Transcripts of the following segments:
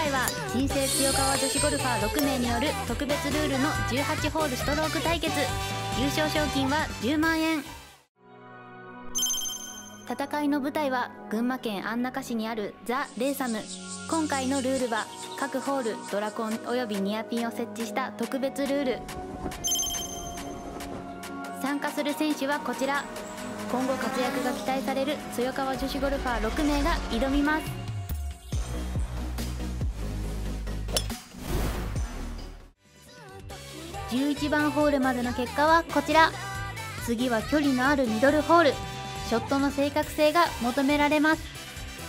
回は新生強川女子ゴルファー6名による特別ルールの18ホールストローク対決。優勝賞金は10万円。戦いの舞台は群馬県安中市にあるザ・レーサム。今回のルールは各ホールドラコンおよびニアピンを設置した特別ルール。参加する選手はこちら。今後活躍が期待される豊川女子ゴルファー6名が挑みます。11番ホールまでの結果はこちら。次は距離のあるミドルホール。ショットの正確性が求められます。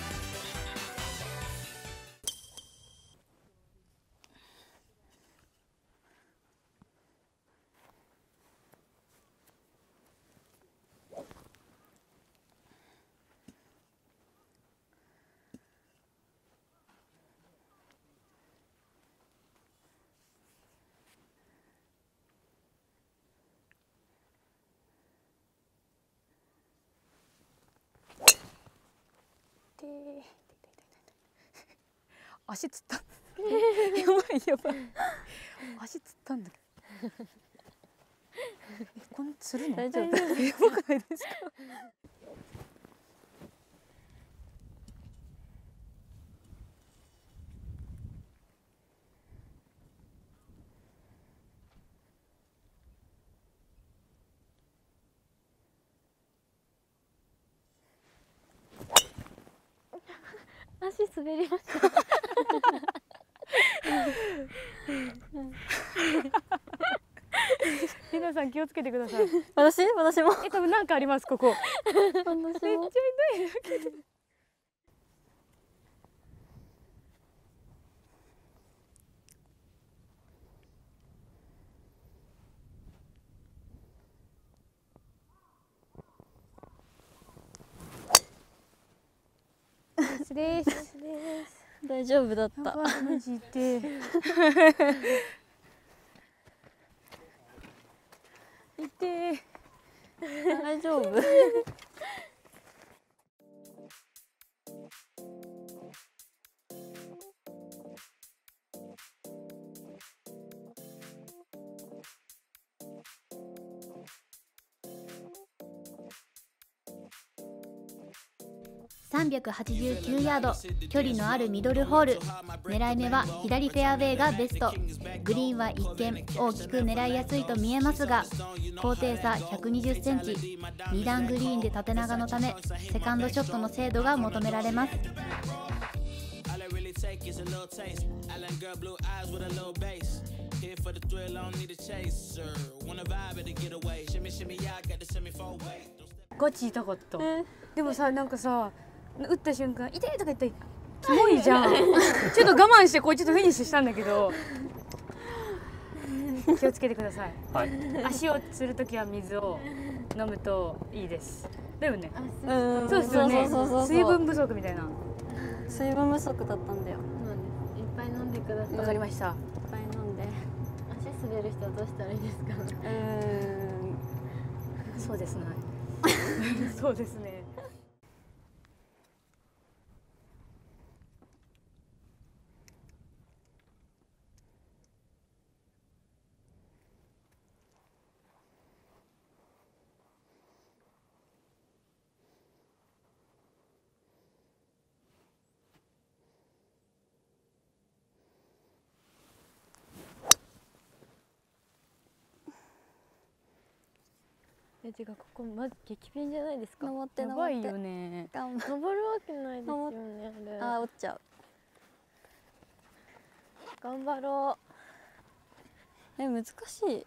足つったやばいやばい足つったんだけどこんつるの大丈夫やばくないですか。 足滑りました皆さん気をつけてください。 私も多分なんかありますここ。めっちゃ痛いんだけど。失礼します。 大丈夫だった。 マジで痛い。 大丈夫。 389ヤード、距離のあるミドルホール。狙い目は左フェアウェイがベスト。グリーンは一見大きく狙いやすいと見えますが、高低差120センチ、2段グリーンで縦長のためセカンドショットの精度が求められます。 ガチ痛かった。でもさ、なんかさ、打った瞬間痛いとか言ったらキモいじゃん。ちょっと我慢してこうちょっとフィニッシュしたんだけど気をつけてください。はい、足をつるときは水を飲むといいです。だよね。そうですよね。水分不足みたいな。 水分不足だったんだよ。 いっぱい飲んでください。 わかりました。 いっぱい飲んで。 足滑る人はどうしたらいいですか。 そうですね。そうですね。 てかここマジ激ピンじゃないですか。 登ってやばいよね。 登るわけないですよねあれ。 あ、折っちゃう。 頑張ろう。 難しい。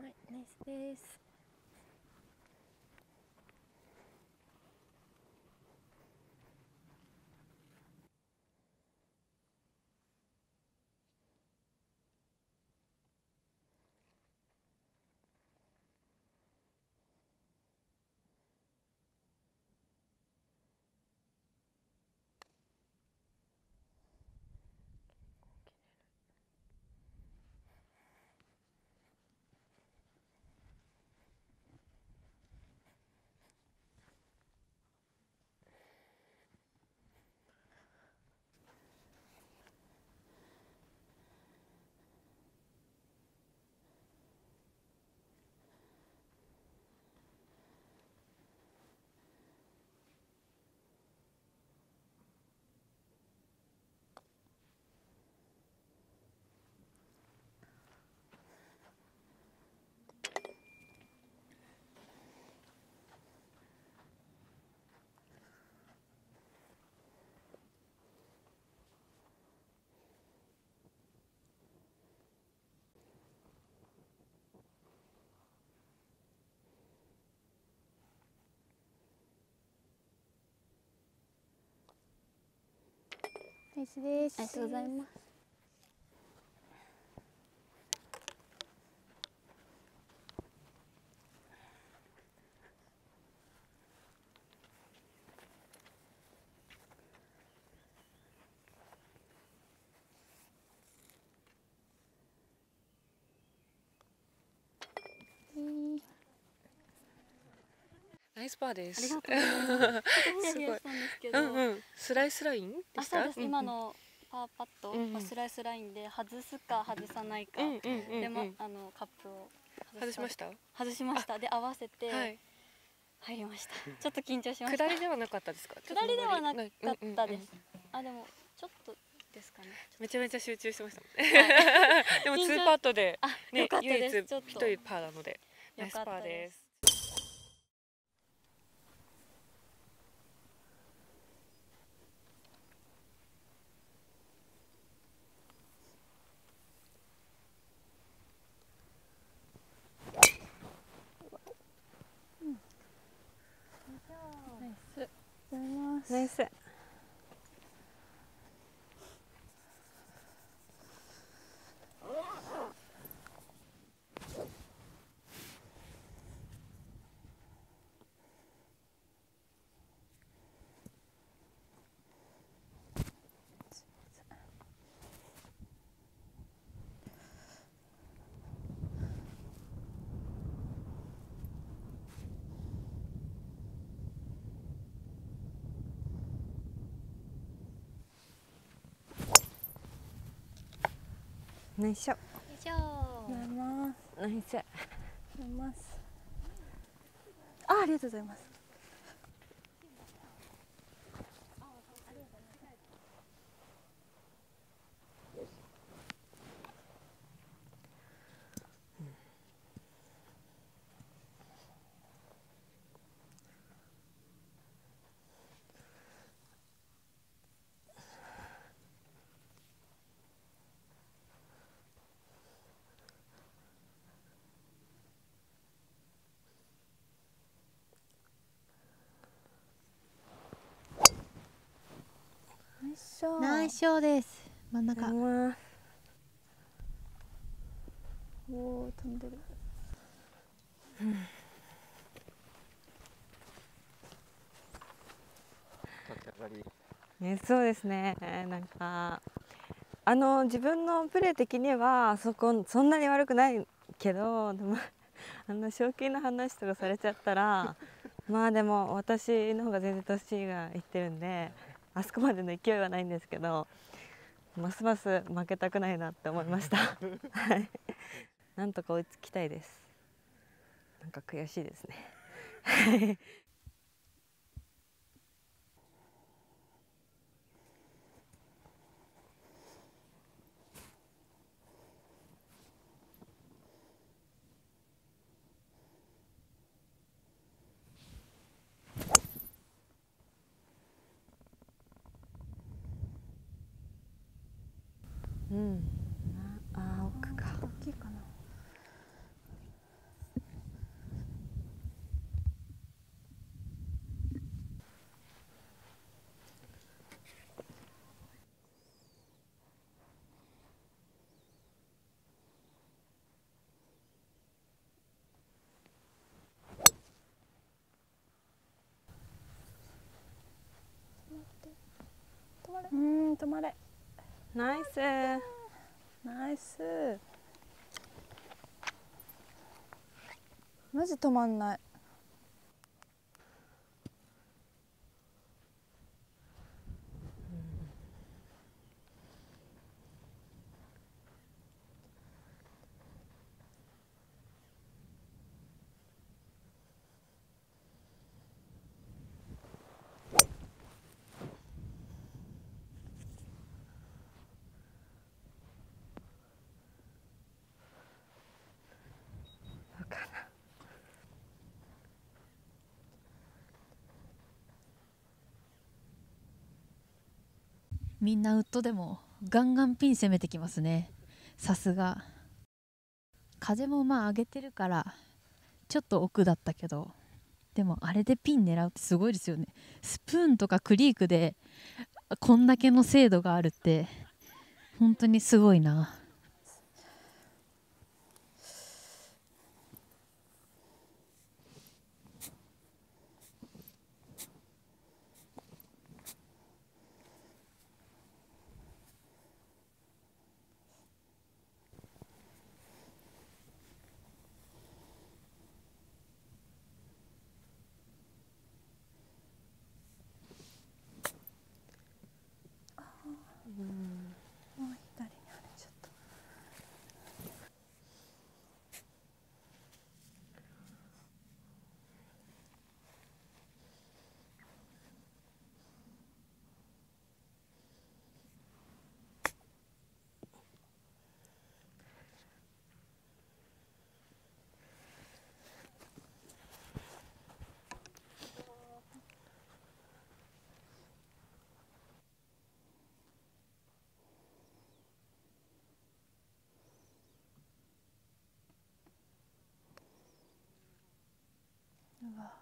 い、ナイスです。 ナイスです。 ありがとうございます。 ナイスパーでありす。 がとうございます。ちょっとヒヤヒヤしたんですけど。 スライスラインであ、 したそうです。今のパーパットうんうんはスライスラインで外すか外さないか。でもカップを外しました。 外しました。で合わせてはい入りました。ちょっと緊張しました。 下りではなかったですか。 下りではなかったです。あ、でもちょっとですかね。 めちゃめちゃ集中してましたもんね。でもツーパットでね、唯一一人パーなのでナイスパーです。 ナイス。 ナイス。 よいしょ。 ナイス。ありがとうございます。 ナイスショーです。真ん中。 おお、飛んでる。 ね、そうですね。なんか自分のプレー的にはそんなに悪くないけど、でも賞金の話とかされちゃったらまあでも私の方が全然年がいってるんで、あそこまでの勢いはないんですけど、ますます負けたくないなって思いました。はい。なんとか追いつきたいです。なんか悔しいですね。奥か。大きいかな。 止まれ。 ナイス。 ナイス。マジ止まんない。 みんなウッドでもガンガンピン攻めてきますね。さすが。風もまあ上げてるからちょっと奥だったけど、でもあれでピン狙うってすごいですよね。スプーンとかクリークでこんだけの精度があるって本当にすごいな。 もう左にあれちょっと。うわ。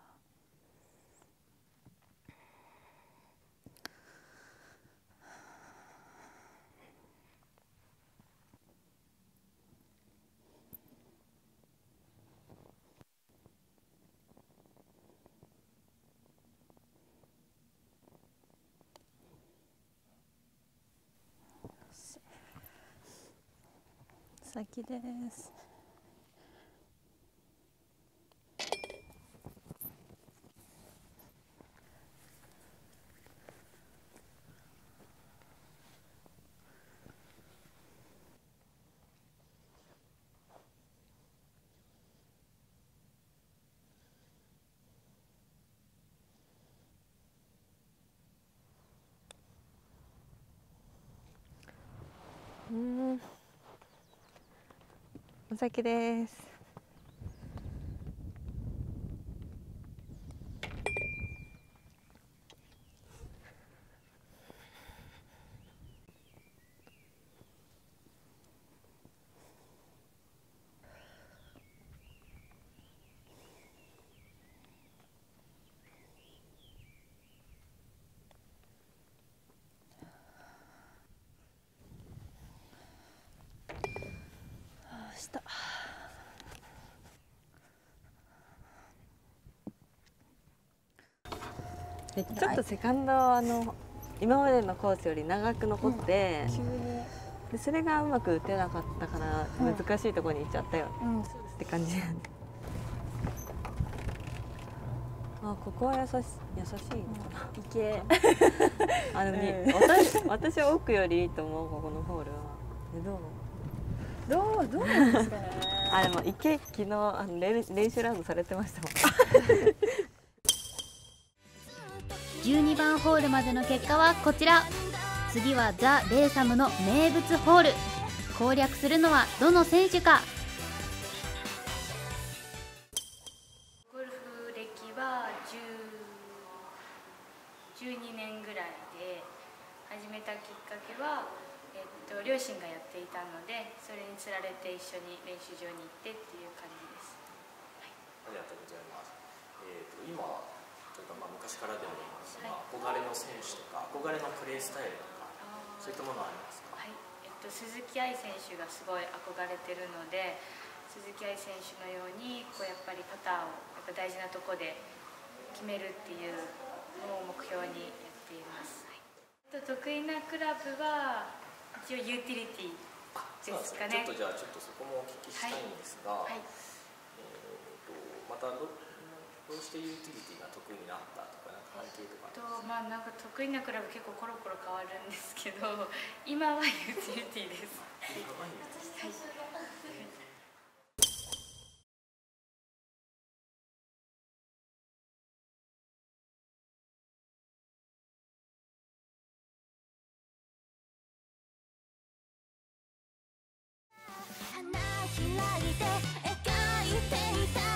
先です。 お先です。 したちょっとセカンド今までのコースより長く残って、 急にでそれがうまく打てなかったから難しいところに行っちゃったよ、って感じなんで。あ、ここは優しいのかな。 池私は奥よりいいと思う、ここのホールは。 どうなんですかね。 あ、でも池昨日練習ラウンドされてましたもん。 12番ホールまでの結果はこちら。次はザ・レーサムの名物ホール。攻略するのはどの選手か。 ゴルフ歴は12年ぐらいで、始めたきっかけは、両親がやっていたので、それにつられて一緒に練習場に行ってっていう感じです。 ありがとうございます。今というか、昔からでもいいますが、憧れの選手とか憧れのプレースタイルとかそういったものはありますか？ はい、鈴木愛選手がすごい憧れてるので、鈴木愛選手のようにやっぱりパターをやっぱ大事なとこで決めるっていうのを目標にやっています。はい、 得意なクラブは一応ユーティリティですかね。 ちょっとそこもお聞きしたいんですが、またどうしてユーティリティが得意になったとか、なんか背景とか。 なんか得意なクラブ結構コロコロ変わるんですけど、今はユーティリティです。 花開いて描いていた